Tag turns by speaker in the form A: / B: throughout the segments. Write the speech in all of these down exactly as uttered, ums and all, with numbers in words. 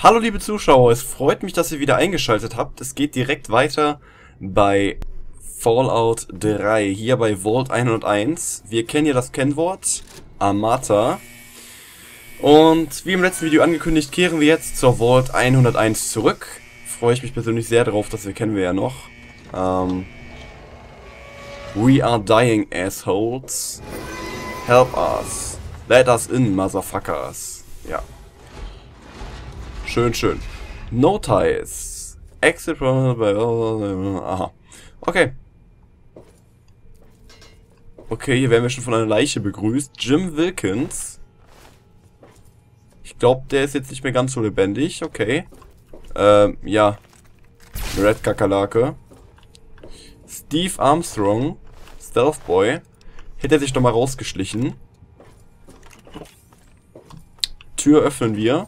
A: Hallo liebe Zuschauer, es freut mich, dass ihr wieder eingeschaltet habt. Es geht direkt weiter bei Fallout drei, hier bei Vault hunderteins. Wir kennen ja das Kennwort, Amata. Und wie im letzten Video angekündigt, kehren wir jetzt zur Vault hunderteins zurück. Freue ich mich persönlich sehr drauf, das wir kennen wir ja noch. Ähm, We are dying, assholes. Help us. Let us in, motherfuckers. Ja. Schön, schön. No ties. Exit from... Aha. Okay. Okay, hier werden wir schon von einer Leiche begrüßt. Jim Wilkins. Ich glaube, der ist jetzt nicht mehr ganz so lebendig. Okay. Ähm, ja. Red Kakerlake. Steve Armstrong. Stealth Boy. Hätte er sich doch mal rausgeschlichen. Tür öffnen wir.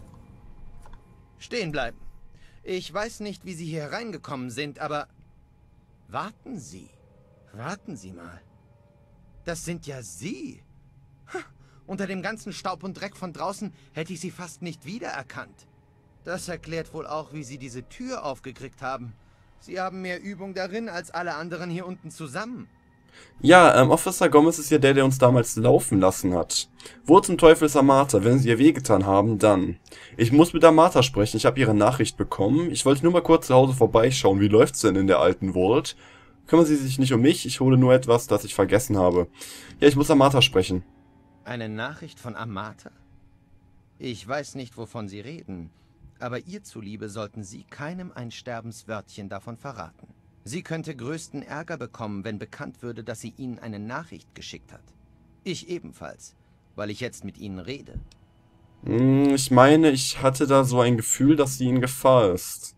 B: Stehen bleiben. Ich weiß nicht, wie Sie hier reingekommen sind, aber... Warten Sie. Warten Sie mal. Das sind ja Sie. Ha, unter dem ganzen Staub und Dreck von draußen hätte ich Sie fast nicht wiedererkannt. Das erklärt wohl auch, wie Sie diese Tür aufgekriegt haben. Sie haben mehr Übung darin als alle anderen hier unten zusammen.
A: Ja, ähm, Officer Gomez ist ja der, der uns damals laufen lassen hat. Wo zum Teufel ist Amata? Wenn sie ihr wehgetan haben, dann. Ich muss mit Amata sprechen, ich habe ihre Nachricht bekommen. Ich wollte nur mal kurz zu Hause vorbeischauen, wie läuft's denn in der alten Vault? Kümmern Sie sich nicht um mich, ich hole nur etwas, das ich vergessen habe. Ja, ich muss Amata sprechen.
B: Eine Nachricht von Amata? Ich weiß nicht, wovon Sie reden, aber ihr zuliebe sollten Sie keinem ein Sterbenswörtchen davon verraten. Sie könnte größten Ärger bekommen, wenn bekannt würde, dass sie Ihnen eine Nachricht geschickt hat. Ich ebenfalls, weil ich jetzt mit Ihnen rede.
A: Hm, ich meine, ich hatte da so ein Gefühl, dass sie in Gefahr ist.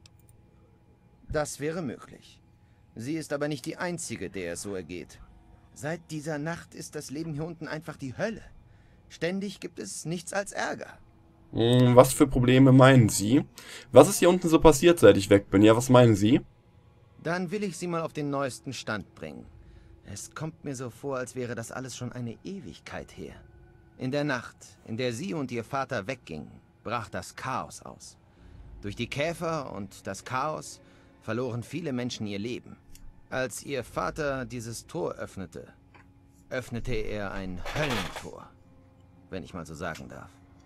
B: Das wäre möglich. Sie ist aber nicht die Einzige, der es so ergeht. Seit dieser Nacht ist das Leben hier unten einfach die Hölle. Ständig gibt es nichts als Ärger.
A: Hm, was für Probleme meinen Sie? Was ist hier unten so passiert, seit ich weg bin? Ja, was meinen Sie?
B: Dann will ich Sie mal auf den neuesten Stand bringen. Es kommt mir so vor, als wäre das alles schon eine Ewigkeit her. In der Nacht, in der Sie und Ihr Vater weggingen, brach das Chaos aus. Durch die Käfer und das Chaos verloren viele Menschen ihr Leben. Als Ihr Vater dieses Tor öffnete, öffnete er ein Höllentor, wenn ich mal so sagen darf.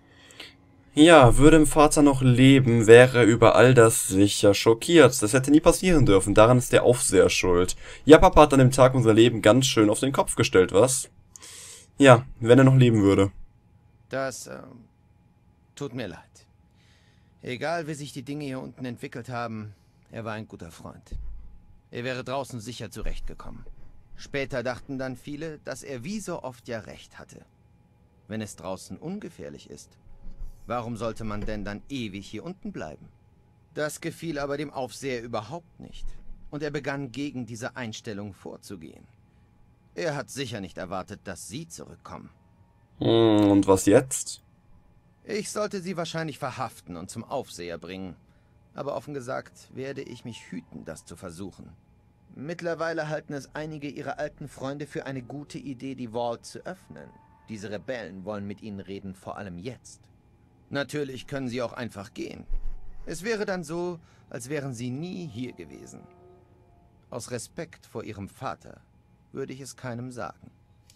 A: Ja, würde im Vater noch leben, wäre er über all das sicher schockiert. Das hätte nie passieren dürfen, daran ist der Aufseher schuld. Ja, Papa hat an dem Tag unser Leben ganz schön auf den Kopf gestellt, was? Ja, wenn er noch leben würde.
B: Das, äh, tut mir leid. Egal, wie sich die Dinge hier unten entwickelt haben, er war ein guter Freund. Er wäre draußen sicher zurechtgekommen. Später dachten dann viele, dass er wie so oft ja recht hatte. Wenn es draußen ungefährlich ist, warum sollte man denn dann ewig hier unten bleiben? Das gefiel aber dem Aufseher überhaupt nicht. Und er begann gegen diese Einstellung vorzugehen. Er hat sicher nicht erwartet, dass Sie zurückkommen.
A: Hm, und was jetzt?
B: Ich sollte Sie wahrscheinlich verhaften und zum Aufseher bringen. Aber offen gesagt werde ich mich hüten, das zu versuchen. Mittlerweile halten es einige Ihrer alten Freunde für eine gute Idee, die Vault zu öffnen. Diese Rebellen wollen mit Ihnen reden, vor allem jetzt. Natürlich können Sie auch einfach gehen. Es wäre dann so, als wären Sie nie hier gewesen. Aus Respekt vor Ihrem Vater würde ich es keinem sagen.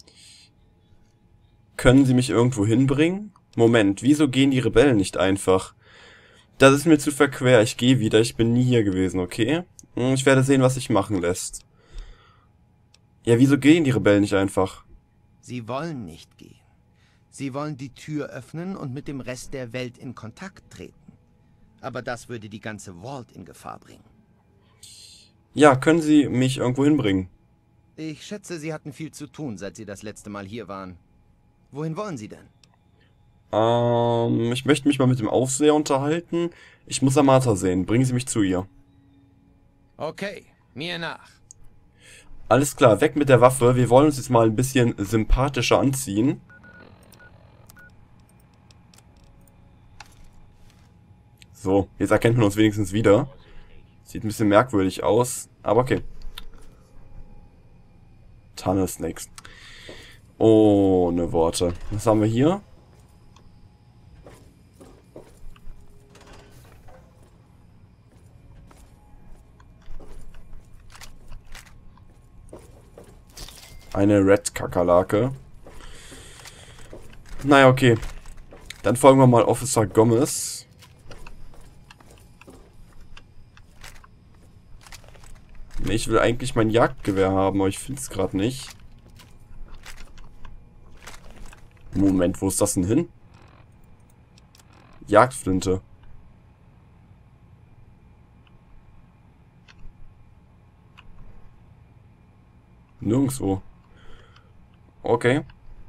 A: Können Sie mich irgendwo hinbringen? Moment, wieso gehen die Rebellen nicht einfach? Das ist mir zu verquer, ich gehe wieder, ich bin nie hier gewesen, okay? Ich werde sehen, was sich machen lässt. Ja, wieso gehen die Rebellen nicht einfach?
B: Sie wollen nicht gehen. Sie wollen die Tür öffnen und mit dem Rest der Welt in Kontakt treten. Aber das würde die ganze Vault in Gefahr bringen.
A: Ja, können Sie mich irgendwo hinbringen?
B: Ich schätze, Sie hatten viel zu tun, seit Sie das letzte Mal hier waren. Wohin wollen Sie denn?
A: Ähm, ich möchte mich mal mit dem Aufseher unterhalten. Ich muss Amata sehen. Bringen Sie mich zu ihr.
B: Okay, mir nach.
A: Alles klar, weg mit der Waffe. Wir wollen uns jetzt mal ein bisschen sympathischer anziehen. So, jetzt erkennt man uns wenigstens wieder. Sieht ein bisschen merkwürdig aus, aber okay. Tunnel Snakes. Ohne Worte. Was haben wir hier? Eine Red-Kakerlake. Naja, okay. Dann folgen wir mal Officer Gomez. Nee, ich will eigentlich mein Jagdgewehr haben, aber ich finde es gerade nicht. Moment, wo ist das denn hin? Jagdflinte. Nirgendwo. Okay.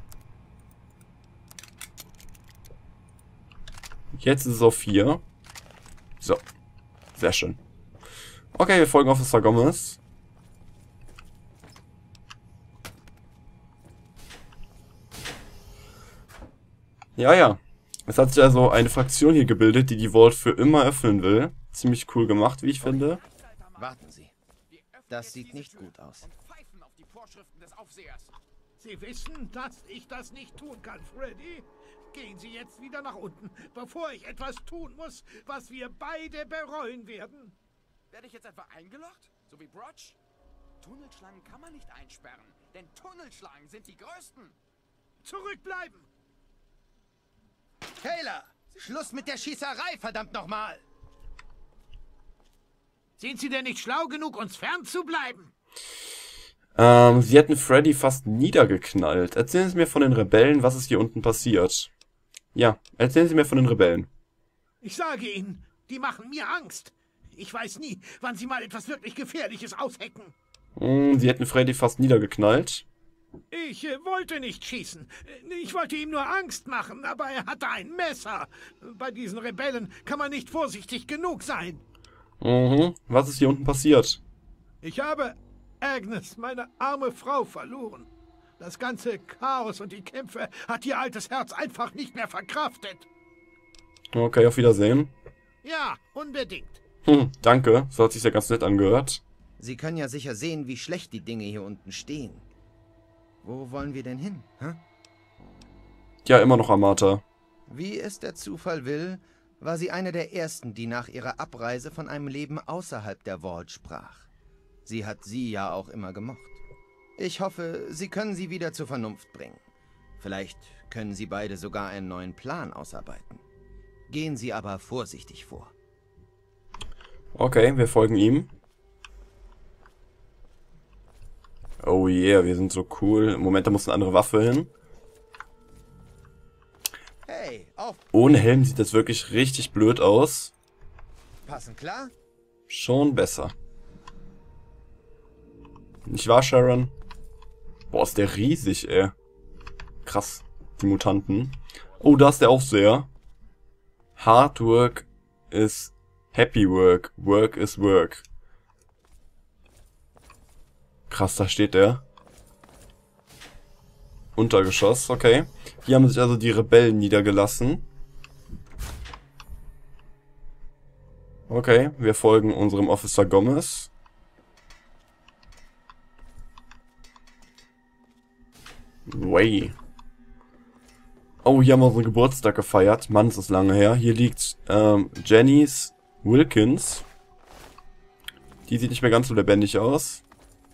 A: Jetzt ist es auf vier. So. Sehr schön. Okay, wir folgen Officer Gomez. Ja, ja. Es hat sich also eine Fraktion hier gebildet, die die Vault für immer öffnen will. Ziemlich cool gemacht, wie ich finde.
B: Warten Sie. Das sieht nicht gut aus.
C: Sie wissen, dass ich das nicht tun kann, Freddy. Gehen Sie jetzt wieder nach unten, bevor ich etwas tun muss, was wir beide bereuen werden.
D: Werde ich jetzt etwa eingeloggt? So wie Brotch? Tunnelschlangen kann man nicht einsperren, denn Tunnelschlangen sind die größten.
C: Zurückbleiben!
B: Taylor! Schluss mit der Schießerei, verdammt nochmal!
C: Sind Sie denn nicht schlau genug, uns fernzubleiben?
A: Ähm, sie hätten Freddy fast niedergeknallt. Erzählen Sie mir von den Rebellen, was ist hier unten passiert. Ja, erzählen Sie mir von den Rebellen.
C: Ich sage Ihnen, die machen mir Angst. Ich weiß nie, wann sie mal etwas wirklich Gefährliches aushecken.
A: Hm, sie hätten Freddy fast niedergeknallt.
C: Ich äh, wollte nicht schießen. Ich wollte ihm nur Angst machen, aber er hatte ein Messer. Bei diesen Rebellen kann man nicht vorsichtig genug sein.
A: Mhm, was ist hier unten passiert?
C: Ich habe Agnes, meine arme Frau, verloren. Das ganze Chaos und die Kämpfe hat ihr altes Herz einfach nicht mehr verkraftet.
A: Okay, auf Wiedersehen.
C: Ja, unbedingt.
A: Hm, danke. So hat sich ja ganz nett angehört.
B: Sie können ja sicher sehen, wie schlecht die Dinge hier unten stehen. Wo wollen wir denn hin? Hä?
A: Ja, immer noch Amata.
B: Wie es der Zufall will, war sie eine der ersten, die nach ihrer Abreise von einem Leben außerhalb der Vault sprach. Sie hat sie ja auch immer gemocht. Ich hoffe, Sie können sie wieder zur Vernunft bringen. Vielleicht können Sie beide sogar einen neuen Plan ausarbeiten. Gehen Sie aber vorsichtig vor.
A: Okay, wir folgen ihm. Oh yeah, wir sind so cool. Im Moment, da muss eine andere Waffe hin.
B: Hey, auf!
A: Ohne Helm sieht das wirklich richtig blöd aus.
B: Passen, klar?
A: Schon besser. Nicht wahr, Sharon? Boah, ist der riesig, ey. Krass, die Mutanten. Oh, da ist der Aufseher. Hard work is happy work. Work is work. Krass, da steht der. Untergeschoss, okay. Hier haben sich also die Rebellen niedergelassen. Okay, wir folgen unserem Officer Gomez. Way. Oh, hier haben wir unseren Geburtstag gefeiert. Mann, ist das lange her. Hier liegt ähm, Janice Wilkins. Die sieht nicht mehr ganz so lebendig aus.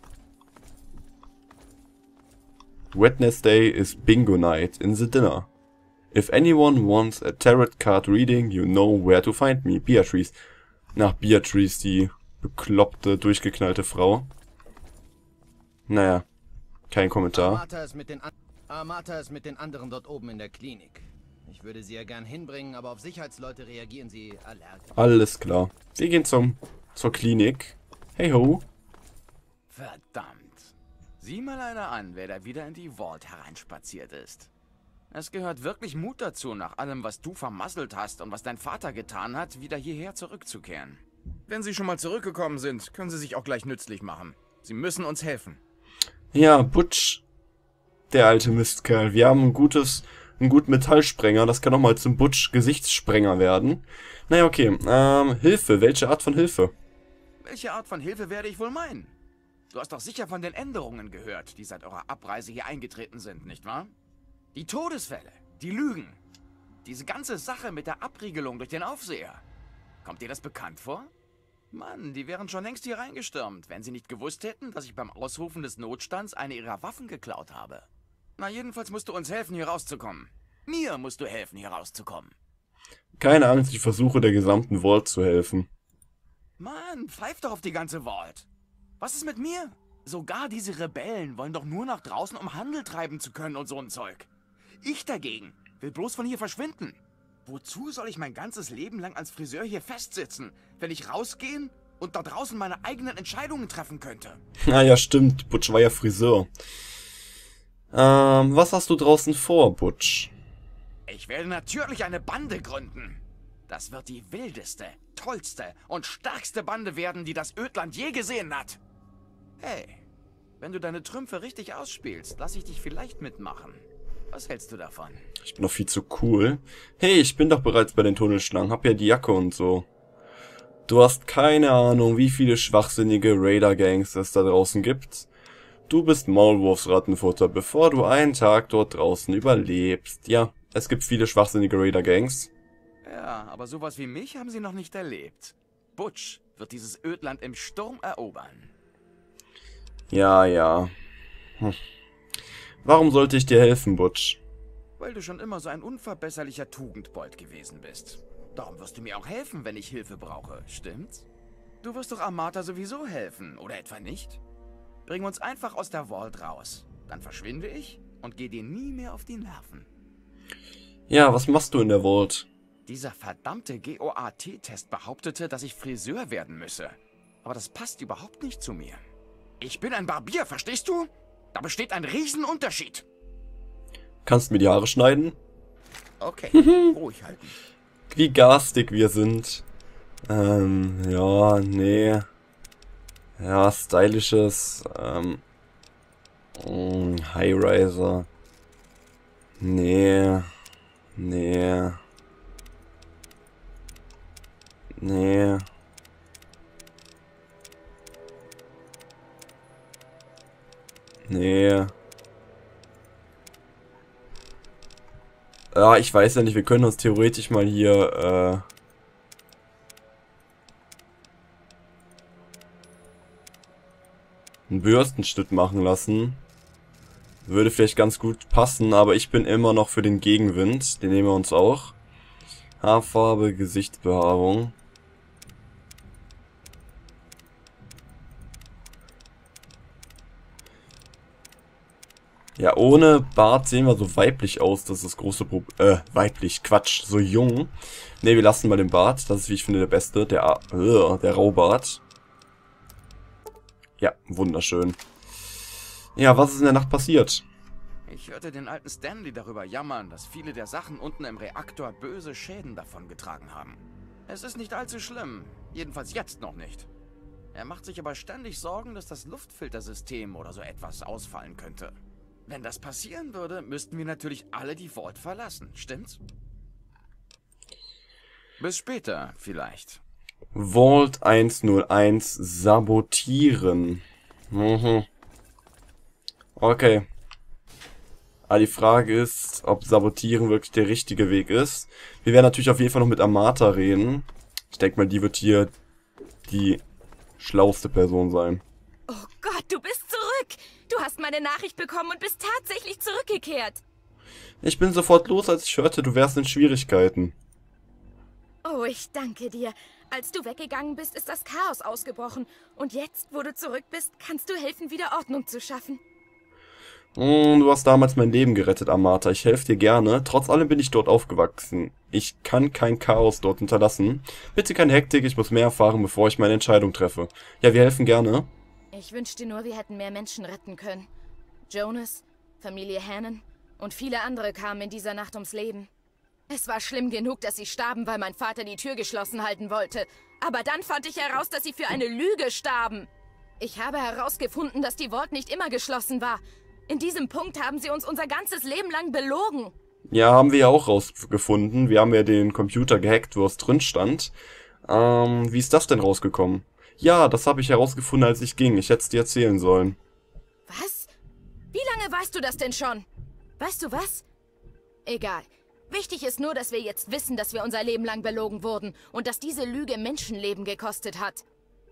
A: Wednesday is Bingo Night in the dinner. If anyone wants a tarot card reading, you know where to find me. Beatrice. Nach Beatrice, die bekloppte, durchgeknallte Frau. Naja, kein Kommentar.
B: Amata ist mit den, An Amata ist mit den anderen dort oben in der Klinik. Ich würde sie ja gern hinbringen, aber auf Sicherheitsleute reagieren sie allergisch.
A: Alles klar. Wir gehen zum, zur Klinik. Hey ho.
D: Verdammt. Sieh mal einer an, wer da wieder in die Vault hereinspaziert ist. Es gehört wirklich Mut dazu, nach allem, was du vermasselt hast und was dein Vater getan hat, wieder hierher zurückzukehren. Wenn Sie schon mal zurückgekommen sind, können Sie sich auch gleich nützlich machen. Sie müssen uns helfen.
A: Ja, Butch, der alte Mistkerl. Wir haben ein gutes, einen guten Metallsprenger. Das kann auch mal zum Butch-Gesichtssprenger werden. Naja, okay. Ähm, Hilfe. Welche Art von Hilfe?
D: Welche Art von Hilfe werde ich wohl meinen? Du hast doch sicher von den Änderungen gehört, die seit eurer Abreise hier eingetreten sind, nicht wahr? Die Todesfälle, die Lügen, diese ganze Sache mit der Abriegelung durch den Aufseher. Kommt dir das bekannt vor? Mann, die wären schon längst hier reingestürmt, wenn sie nicht gewusst hätten, dass ich beim Ausrufen des Notstands eine ihrer Waffen geklaut habe. Na, jedenfalls musst du uns helfen, hier rauszukommen. Mir musst du helfen, hier rauszukommen.
A: Keine Angst, ich versuche der gesamten Vault zu helfen.
D: Mann, pfeif doch auf die ganze Vault. Was ist mit mir? Sogar diese Rebellen wollen doch nur nach draußen, um Handel treiben zu können und so ein Zeug. Ich dagegen will bloß von hier verschwinden. Wozu soll ich mein ganzes Leben lang als Friseur hier festsitzen, wenn ich rausgehen und da draußen meine eigenen Entscheidungen treffen könnte?
A: Ah ja, stimmt. Butch war ja Friseur. Ähm, was hast du draußen vor, Butch?
D: Ich werde natürlich eine Bande gründen. Das wird die wildeste, tollste und stärkste Bande werden, die das Ödland je gesehen hat. Hey, wenn du deine Trümpfe richtig ausspielst, lass ich dich vielleicht mitmachen. Was hältst du davon?
A: Ich bin doch viel zu cool. Hey, ich bin doch bereits bei den Tunnelschlangen, hab ja die Jacke und so. Du hast keine Ahnung, wie viele schwachsinnige Raider-Gangs es da draußen gibt. Du bist Maulwurfs Rattenfutter, bevor du einen Tag dort draußen überlebst. Ja, es gibt viele schwachsinnige Raider-Gangs.
D: Ja, aber sowas wie mich haben sie noch nicht erlebt. Butch wird dieses Ödland im Sturm erobern.
A: Ja, ja. Hm. Warum sollte ich dir helfen, Butch?
D: Weil du schon immer so ein unverbesserlicher Tugendbold gewesen bist. Darum wirst du mir auch helfen, wenn ich Hilfe brauche, stimmt's? Du wirst doch Amata sowieso helfen, oder etwa nicht? Bring uns einfach aus der Vault raus. Dann verschwinde ich und gehe dir nie mehr auf die Nerven.
A: Ja, was machst du in der Vault?
D: Dieser verdammte G O A T-Test behauptete, dass ich Friseur werden müsse. Aber das passt überhaupt nicht zu mir. Ich bin ein Barbier, verstehst du? Da besteht ein Riesenunterschied.
A: Kannst du mir die Haare schneiden?
D: Okay, ruhig halten.
A: Wie garstig wir sind. Ähm, ja, nee. Ja, stylisches, ähm, mh, High-Riser. Nee. Nee. Nee. Nee. Ja, ich weiß ja nicht, wir können uns theoretisch mal hier, äh... einen Bürstenschnitt machen lassen. Würde vielleicht ganz gut passen, aber ich bin immer noch für den Gegenwind. Den nehmen wir uns auch. Haarfarbe, Gesichtsbehaarung. Ja, ohne Bart sehen wir so weiblich aus. Das ist das große Problem. Äh, weiblich, Quatsch, so jung. Ne, wir lassen mal den Bart. Das ist, wie ich finde, der beste. Der, äh, der Raubart. Ja, wunderschön. Ja, was ist in der Nacht passiert?
D: Ich hörte den alten Stanley darüber jammern, dass viele der Sachen unten im Reaktor böse Schäden davongetragen haben. Es ist nicht allzu schlimm. Jedenfalls jetzt noch nicht. Er macht sich aber ständig Sorgen, dass das Luftfiltersystem oder so etwas ausfallen könnte. Wenn das passieren würde, müssten wir natürlich alle die Vault verlassen, stimmt's? Bis später, vielleicht.
A: Vault hunderteins sabotieren. Mhm. Okay. Aber die Frage ist, ob Sabotieren wirklich der richtige Weg ist. Wir werden natürlich auf jeden Fall noch mit Amata reden. Ich denke mal, die wird hier die schlauste Person sein.
E: Oh Gott, du bist zurück! Du hast meine Nachricht bekommen und bist tatsächlich zurückgekehrt.
A: Ich bin sofort los, als ich hörte, du wärst in Schwierigkeiten.
E: Oh, ich danke dir. Als du weggegangen bist, ist das Chaos ausgebrochen. Und jetzt, wo du zurück bist, kannst du helfen, wieder Ordnung zu schaffen.
A: Mm, du hast damals mein Leben gerettet, Amata. Ich helfe dir gerne. Trotz allem bin ich dort aufgewachsen. Ich kann kein Chaos dort hinterlassen. Bitte keine Hektik, ich muss mehr erfahren, bevor ich meine Entscheidung treffe. Ja, wir helfen gerne.
E: Ich wünschte nur, wir hätten mehr Menschen retten können. Jonas, Familie Hannon und viele andere kamen in dieser Nacht ums Leben. Es war schlimm genug, dass sie starben, weil mein Vater die Tür geschlossen halten wollte. Aber dann fand ich heraus, dass sie für eine Lüge starben. Ich habe herausgefunden, dass die Vault nicht immer geschlossen war. In diesem Punkt haben sie uns unser ganzes Leben lang belogen.
A: Ja, haben wir ja auch rausgefunden. Wir haben ja den Computer gehackt, wo es drin stand. Ähm, wie ist das denn rausgekommen? Ja, das habe ich herausgefunden, als ich ging. Ich hätte es dir erzählen sollen.
E: Was? Wie lange weißt du das denn schon? Weißt du was? Egal. Wichtig ist nur, dass wir jetzt wissen, dass wir unser Leben lang belogen wurden und dass diese Lüge Menschenleben gekostet hat.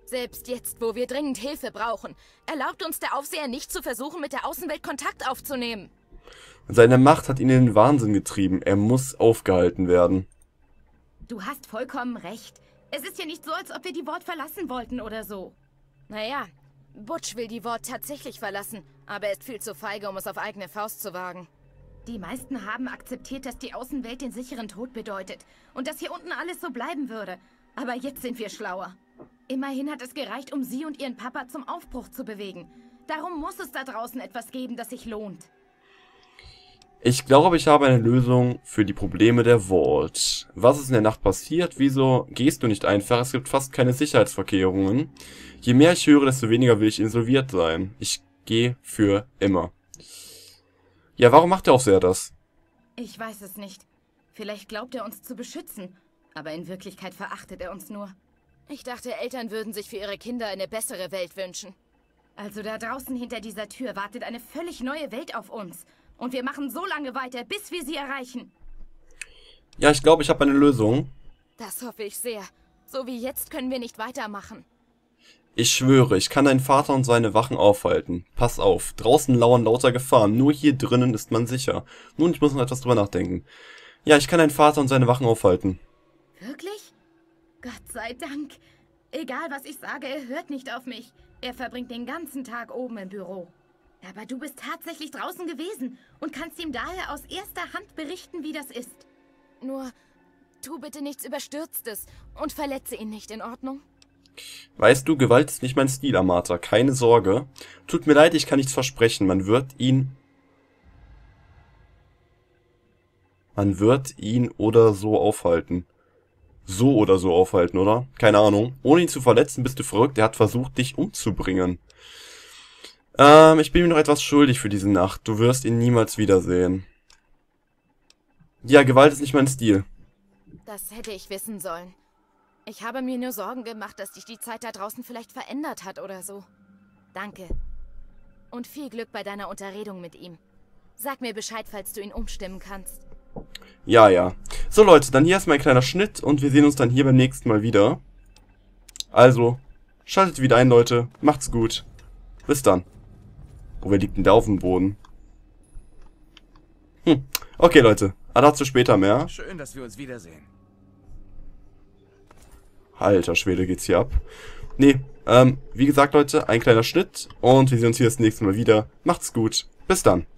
E: Selbst jetzt, wo wir dringend Hilfe brauchen, erlaubt uns der Aufseher nicht zu versuchen, mit der Außenwelt Kontakt aufzunehmen.
A: Seine Macht hat ihn in den Wahnsinn getrieben. Er muss aufgehalten werden.
F: Du hast vollkommen recht. Es ist ja nicht so, als ob wir die Vault verlassen wollten oder so.
E: Naja, Butch will die Vault tatsächlich verlassen, aber er ist viel zu feige, um es auf eigene Faust zu wagen.
F: Die meisten haben akzeptiert, dass die Außenwelt den sicheren Tod bedeutet und dass hier unten alles so bleiben würde. Aber jetzt sind wir schlauer. Immerhin hat es gereicht, um sie und ihren Papa zum Aufbruch zu bewegen. Darum muss es da draußen etwas geben, das sich lohnt.
A: Ich glaube, ich habe eine Lösung für die Probleme der Vault. Was ist in der Nacht passiert? Wieso gehst du nicht einfach? Es gibt fast keine Sicherheitsverkehrungen. Je mehr ich höre, desto weniger will ich insolviert sein. Ich gehe für immer. Ja, warum macht der Aufseher das?
F: Ich weiß es nicht. Vielleicht glaubt er uns zu beschützen, aber in Wirklichkeit verachtet er uns nur.
E: Ich dachte, Eltern würden sich für ihre Kinder eine bessere Welt wünschen.
F: Also da draußen hinter dieser Tür wartet eine völlig neue Welt auf uns. Und wir machen so lange weiter, bis wir sie erreichen.
A: Ja, ich glaube, ich habe eine Lösung.
E: Das hoffe ich sehr. So wie jetzt können wir nicht weitermachen.
A: Ich schwöre, ich kann deinen Vater und seine Wachen aufhalten. Pass auf, draußen lauern lauter Gefahren, nur hier drinnen ist man sicher. Nun, ich muss noch etwas drüber nachdenken. Ja, ich kann deinen Vater und seine Wachen aufhalten.
F: Wirklich? Gott sei Dank. Egal, was ich sage, er hört nicht auf mich. Er verbringt den ganzen Tag oben im Büro. Aber du bist tatsächlich draußen gewesen und kannst ihm daher aus erster Hand berichten, wie das ist.
E: Nur, tu bitte nichts Überstürztes und verletze ihn nicht, in Ordnung?
A: Weißt du, Gewalt ist nicht mein Stil, Amata. Keine Sorge. Tut mir leid, ich kann nichts versprechen. Man wird ihn... Man wird ihn oder so aufhalten. So oder so aufhalten, oder? Keine Ahnung. Ohne ihn zu verletzen, bist du verrückt. Er hat versucht, dich umzubringen. Ähm, ich bin ihm noch etwas schuldig für diese Nacht. Du wirst ihn niemals wiedersehen. Ja, Gewalt ist nicht mein Stil.
E: Das hätte ich wissen sollen. Ich habe mir nur Sorgen gemacht, dass dich die Zeit da draußen vielleicht verändert hat oder so. Danke. Und viel Glück bei deiner Unterredung mit ihm. Sag mir Bescheid, falls du ihn umstimmen kannst.
A: Ja, ja. So Leute, dann hier ist mein kleiner Schnitt und wir sehen uns dann hier beim nächsten Mal wieder. Also, schaltet wieder ein, Leute. Macht's gut. Bis dann. Oh, wer liegt denn da auf dem Boden? Hm. Okay, Leute. Dazu später mehr.
D: Schön, dass wir uns wiedersehen.
A: Alter Schwede, geht's hier ab. Nee, ähm, wie gesagt, Leute, ein kleiner Schnitt und wir sehen uns hier das nächste Mal wieder. Macht's gut. Bis dann.